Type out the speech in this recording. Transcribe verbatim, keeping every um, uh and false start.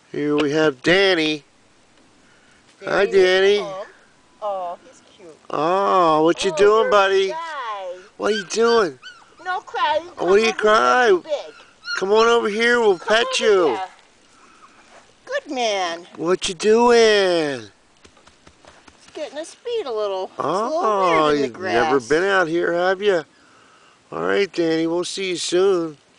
Here we have Danny. Danny Hi, Danny. Oh, he's cute. Oh, what you oh, doing, buddy? Shy. What are you doing? No crying. Oh, what are you crying? Come on over here. We'll Come pet over you. here. Good man. What you doing? He's getting his feet a little. Oh, it's a little weird in the you've grass. never been out here, have you? All right, Danny. We'll see you soon.